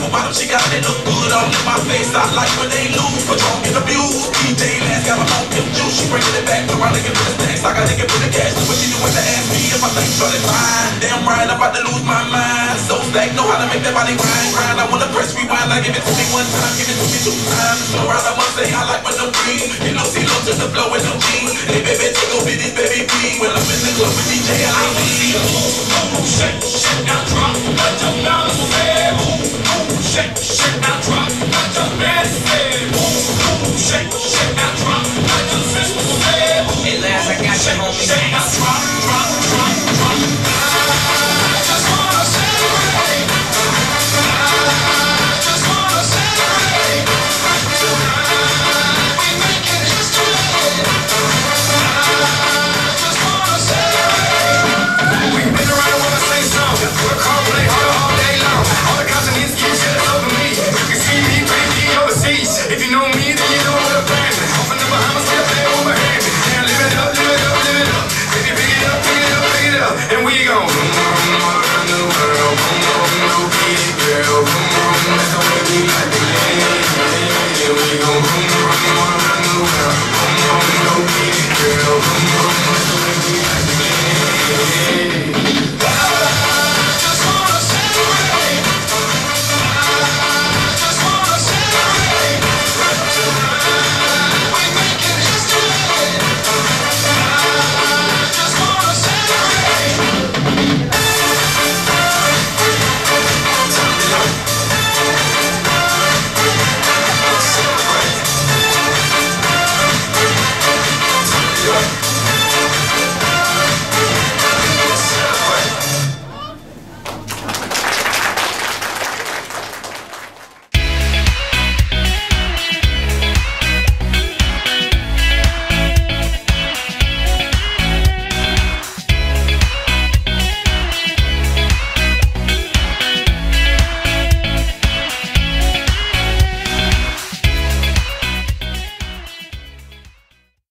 apple bottom, she got it look good all in my face. I like when they lose, but drunk and abused. DJ last got her on him juice, she bringing it back around and give me the snacks. Like I think it with the cash, what she doing to ask me if I think shorty fine. Damn right, I'm about to lose my mind. So stacked, know how to make that body grind. I wanna press rewind, like give it to me one time, give it to me two times. No right, I